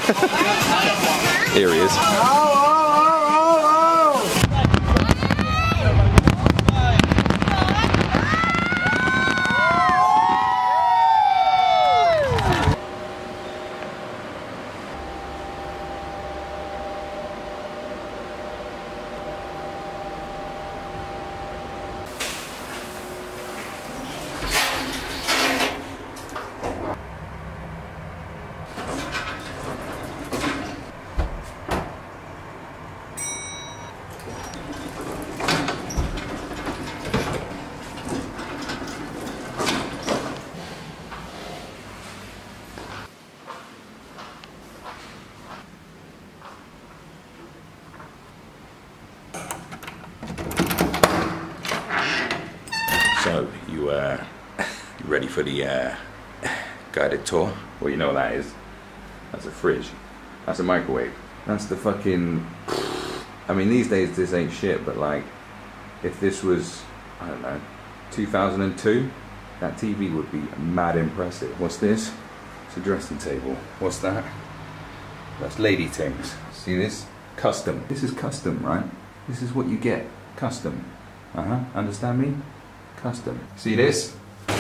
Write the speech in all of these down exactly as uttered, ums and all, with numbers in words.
Here he is. So, you, uh, you ready for the uh, guided tour? Well, you know what that is. That's a fridge. That's a microwave. That's the fucking... I mean, these days this ain't shit, but like, if this was, I don't know, two thousand two, that T V would be mad impressive. What's this? It's a dressing table. What's that? That's lady things. See this? Custom. This is custom, right? This is what you get. Custom. Uh-huh. Understand me? Custom. See this?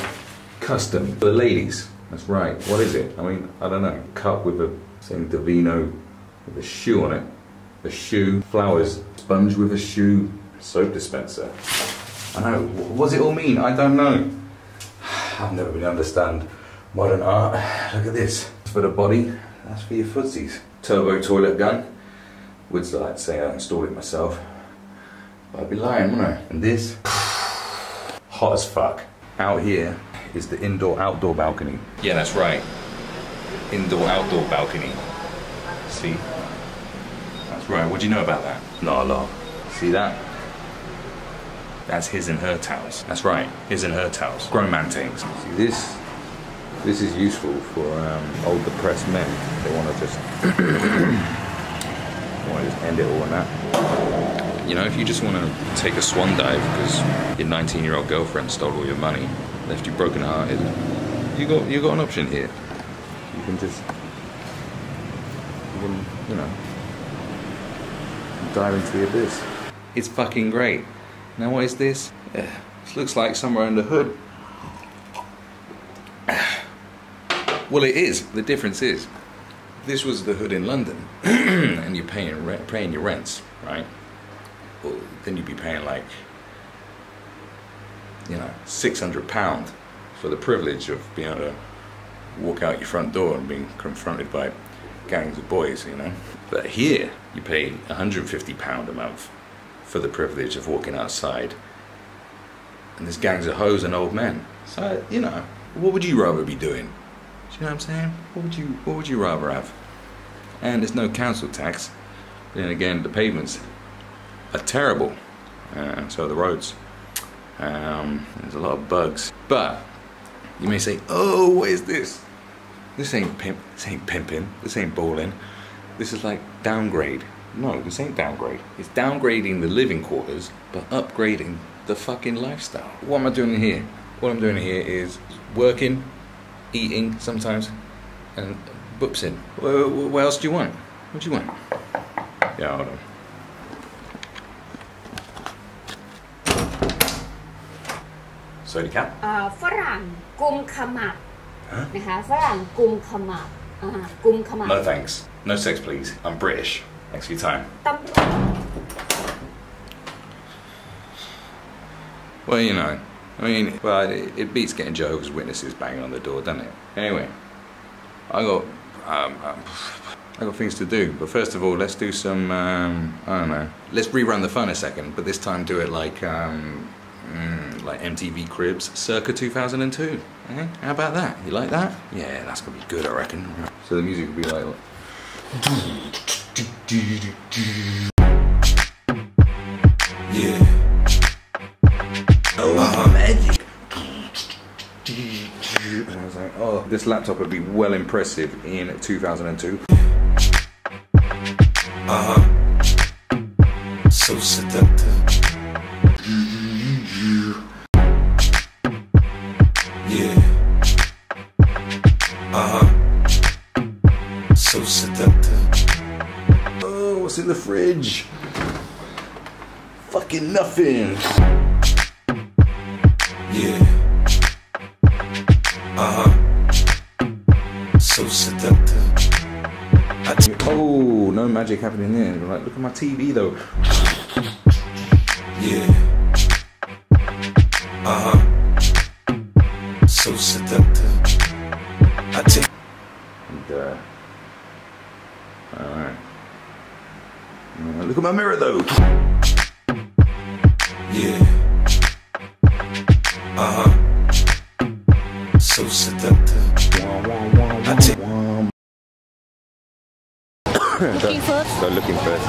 Custom. For the ladies. That's right. What is it? I mean, I don't know. Cup with a saying Davino with a shoe on it. A shoe. Flowers. Sponge with a shoe. Soap dispenser. I know. What does it all mean? I don't know. I've never been understand modern art. Look at this. For the body. That's for your footsies. Turbo toilet gun. Would like to say I installed it myself. But I'd be lying, wouldn't I? And this. Hot as fuck. Out here is the indoor-outdoor balcony. Yeah, that's right. Indoor-outdoor balcony. See? That's right. What do you know about that? Not a lot. See that? That's his and her towels. That's right. His and her towels. Grown man things. See this? This is useful for um, old depressed men. They want to just... want to just end it all on that. You know, if you just want to take a swan dive because your nineteen-year-old girlfriend stole all your money, left you broken hearted, you got you got an option here. You can just, you can, you know, dive into the abyss. It's fucking great. Now what is this? Uh, this looks like somewhere in the hood. Well, it is. The difference is, this was the hood in London, and you're paying rent, paying your rents, right? Well, then you'd be paying like, you know, six hundred pounds for the privilege of being able to walk out your front door and being confronted by gangs of boys, you know. But here, you pay one hundred fifty pounds a month for the privilege of walking outside, and there's gangs of hoes and old men. So, you know, what would you rather be doing? Do you know what I'm saying? What would you, what would you rather have? And there's no council tax. Then again, the pavements are terrible, uh, so are the roads. Um, there's a lot of bugs. But you may say, "Oh, what is this? This ain't pimp. This ain't pimping. This ain't balling. This is like downgrade." No, this ain't downgrade. It's downgrading the living quarters, but upgrading the fucking lifestyle. What am I doing here? What I'm doing here is working, eating sometimes, and boopsing. What, what else do you want? What do you want? Yeah, hold on. So the cat? Uh, ฝรั่งกุมขมับ นะคะฝรั่งกุมขมับ กุมขมับ No thanks. No sex please. I'm British. Thanks for your time. Well, you know, I mean, well, it, it beats getting Jehovah's Witnesses banging on the door, doesn't it? Anyway, I got, um, um, I got things to do. But first of all, let's do some, um, I don't know. Let's rerun the fun a second, but this time do it like, um, mm, like M T V Cribs, circa two thousand two. Eh? How about that? You like that? Yeah, that's gonna be good, I reckon. So the music will be like. Yeah. Oh, uh-huh. Magic. And I was like, oh, this laptop would be well impressive in two thousand two. Uh-huh. So seductive. Yeah. Uh-huh. So So seductive. Oh, what's in the fridge? Fucking nothing. Yeah. Uh-huh. So seductive. I t oh, no magic happening here. Like, look at my T V though. Yeah. Uh-huh. So seductive. I take and uh alright. Uh, look at my mirror though. Yeah. Uh-huh. So seductive. I take looking first. Go looking first.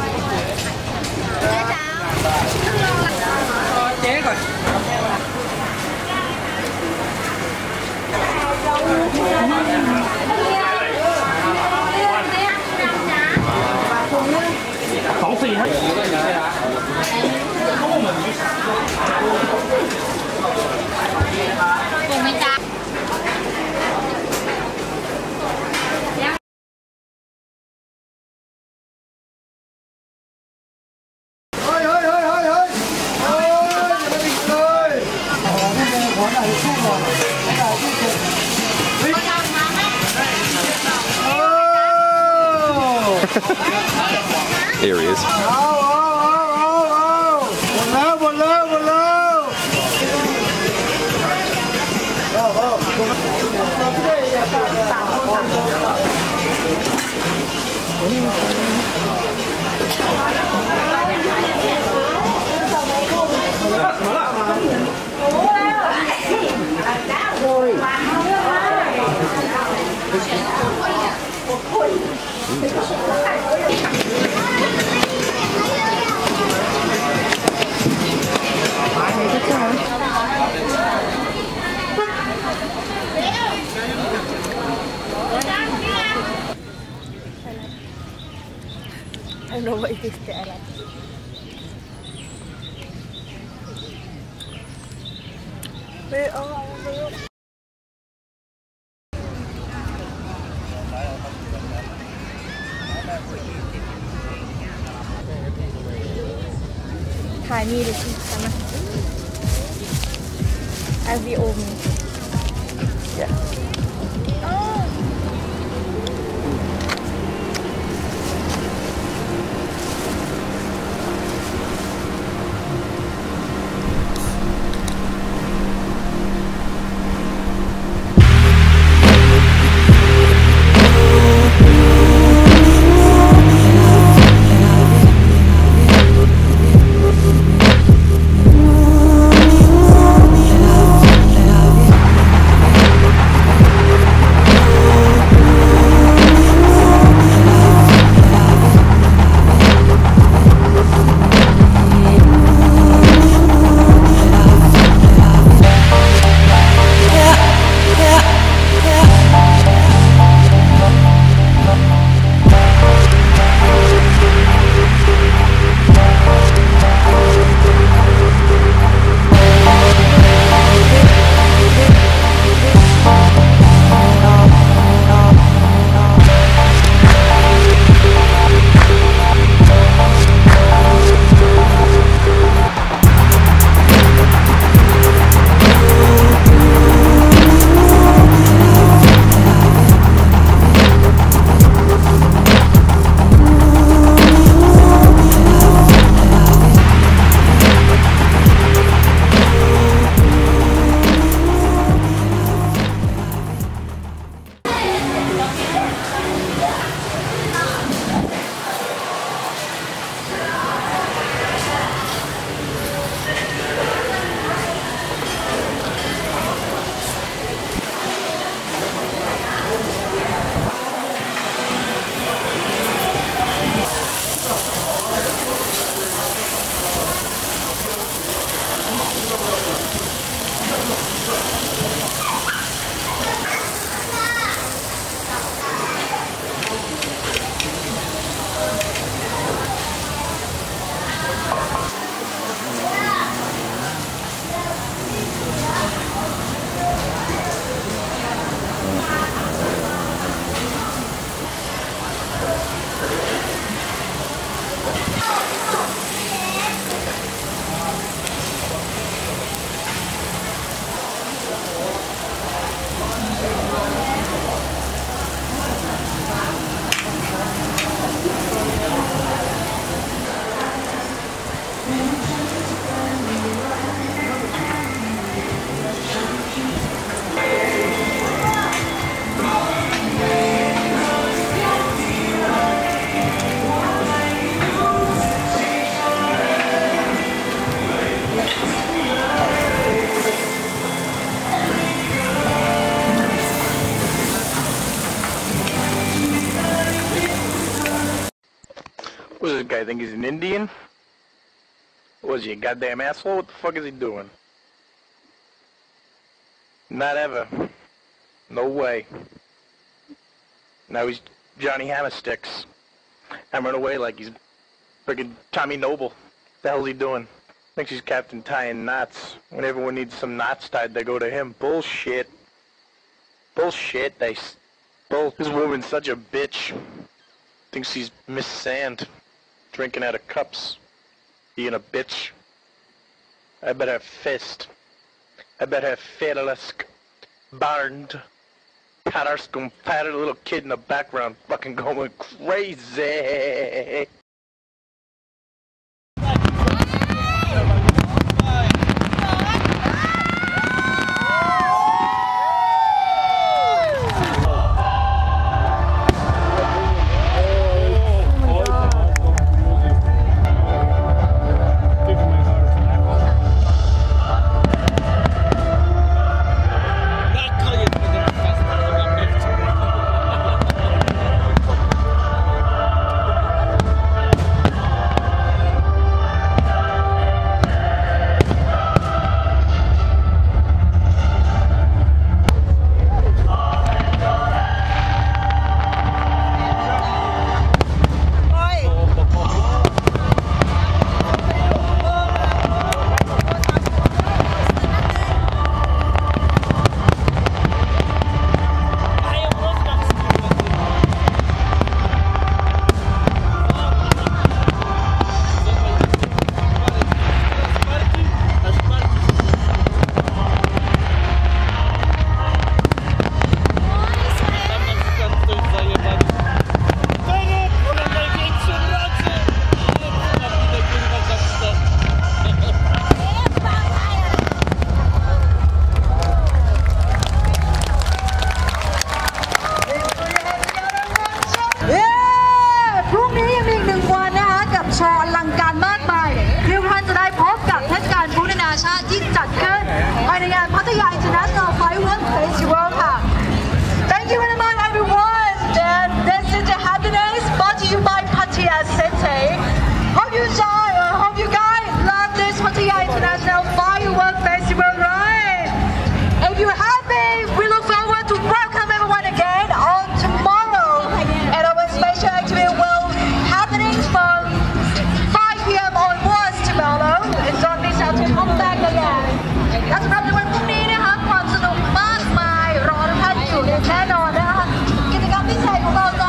Here he is. I don't know what it is to add. Where are we? ถ่ายมีหรือที่ทำมาอาวีโอมี Yeah. What does this guy think he's an Indian? Was he a goddamn asshole? What the fuck is he doing? Not ever. No way. Now he's Johnny Hammersticks. Hammering away like he's friggin' Tommy Noble. The hell's he doing? Thinks he's Captain tying knots. When everyone needs some knots tied, they go to him. Bullshit. Bullshit. They... Bull... This woman's such a bitch. Thinks she's Miss Sand. Drinking out of cups. Being a bitch. I bet her fist. I bet her fiddlesk. Burned. Pat our scum, patted a little kid in the background fucking going crazy.